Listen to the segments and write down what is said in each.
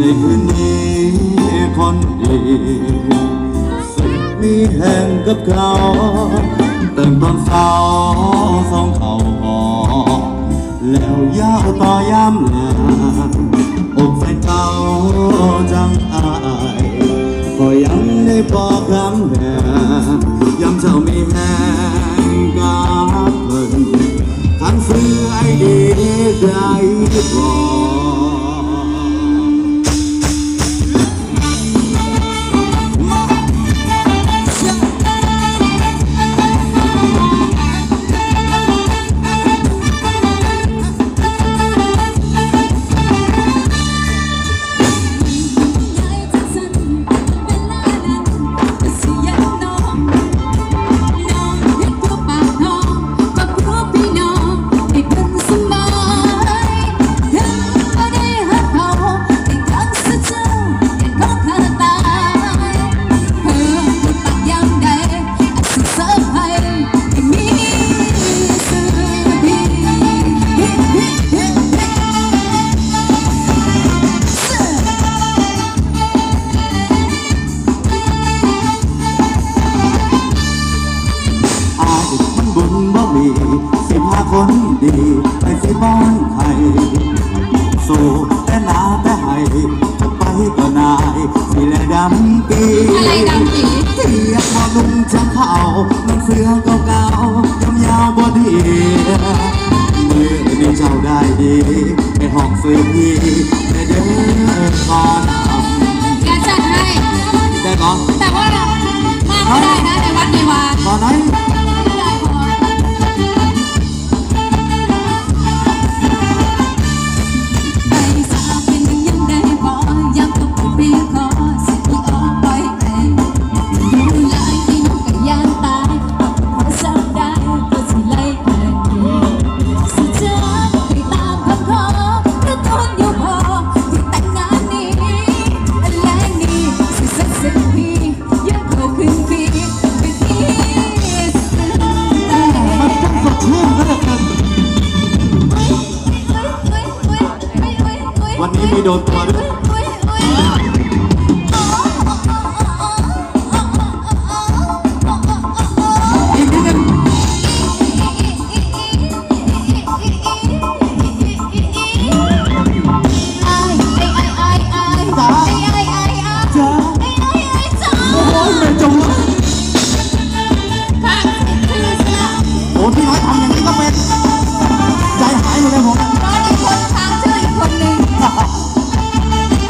คืนนี้คนดีสุดมีแห่งกับเขาเติมตอนเศร้าสองเขาหอแล้วยาวต่อยามแลอกใส่เก่าจังอายก็ยังได้บอกคำแห่ยามเจ้ามีแห่งกับเพิ่นทั้งซื้อไอ้ดีได้บ่คนดีไปสิบ้านใครสู้แต่หนาแต่ให้จะไปก็นายสิแลดำปีอะไรดำปีเทียบพอนุ่งจังเขาน้องเสื้อเก่าๆยาวๆบอดีมือนี่เจ้าได้ดีไปห้องซื้อพี่ได้เดินก่อนแกจัดให้ได้ก่อนแต่ว่าเรามาไม่ได้นะในวัดดีว่าตอนไหนวันนี้มีโดนตัวด้วยอีกนิดนึงโอ้พี่น้อยทำอย่างนี้ก็เป็นใจหายหมดเลยผมรออีกคนทางชื่ออีกคนหนึ่ง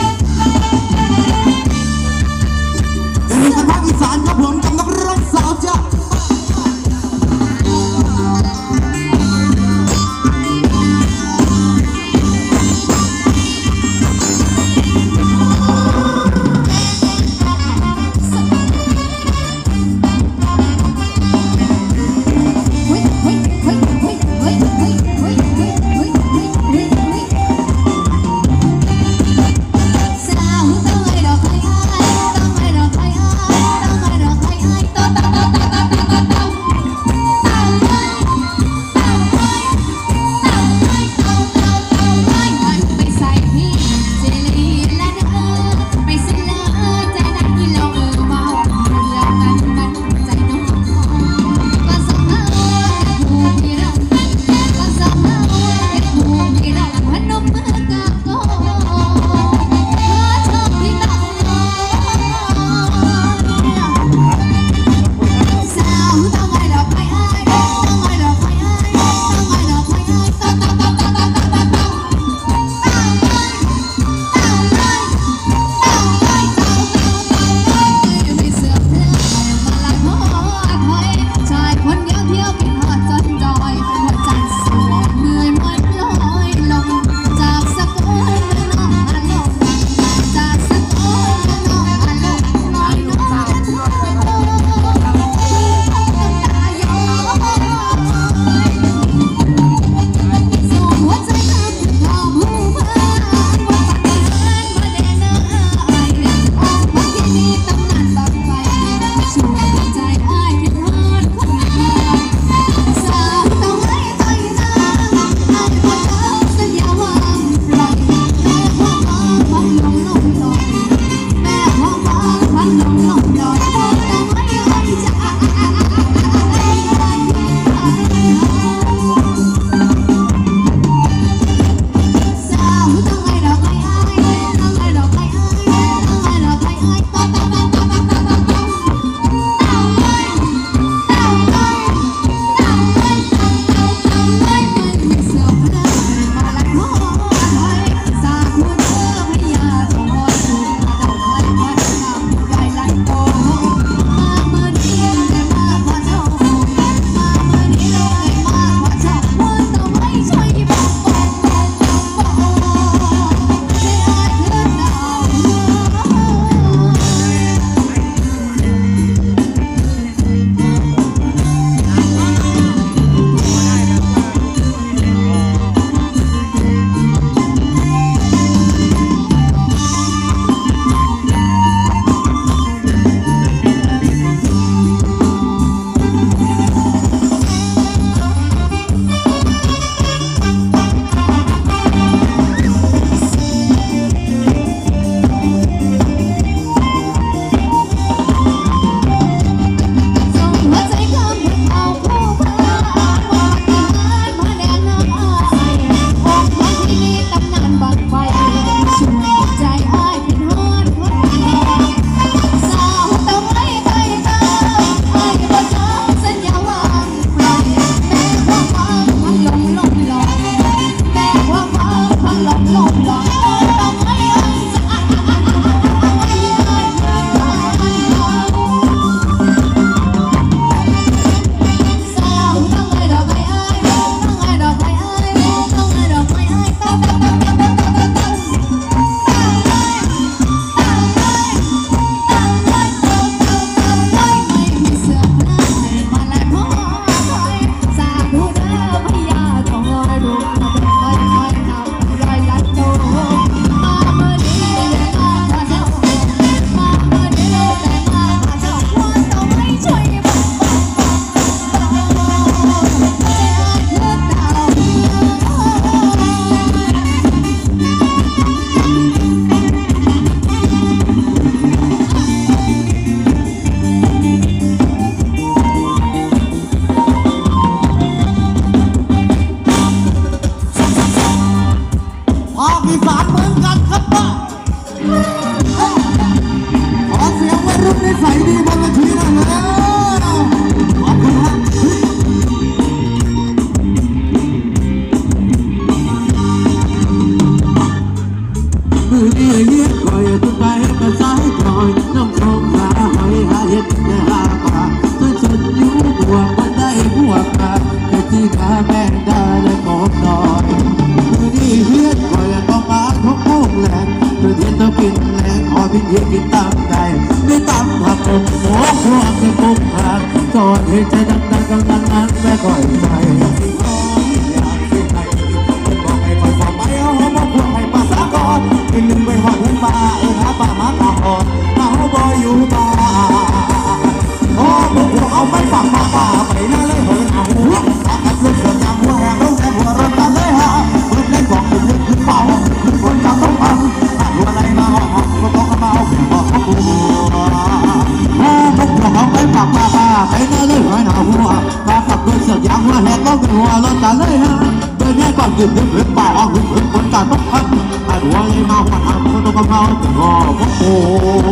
กันหัวรถกันเลยฮะเดินแยกก่อนกินถึงป่าเอาถึงคนการต้องพันหัวเลยมาหัวทำคนต้องกำลังรอพวกโอ้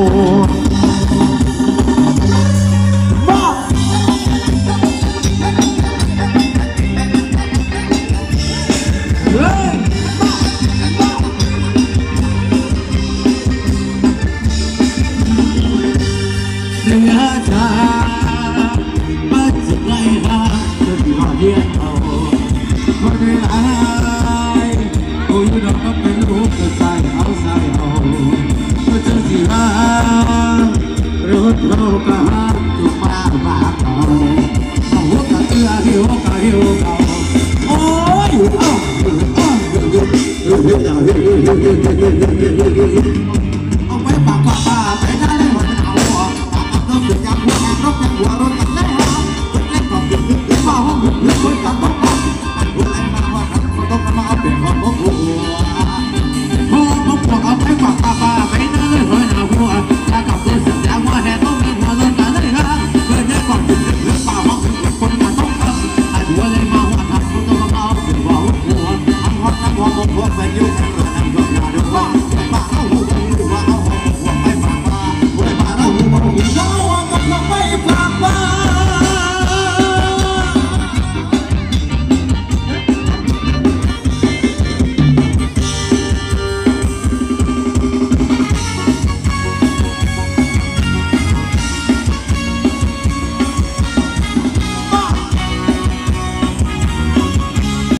บ้าเฮ้ยเสือจ้ามาจะไล่หาจะดีกว่าเดียวคนไม่ร้ายโอ้ยดอกก็เป็นรูปกระใสเอาใส่เอาก็จะสิหารถเราก็หาตัวบ้าบ้าเขาเอาหัวกระเตื้อหิวกระหิวเขาโอ้ยเอ้า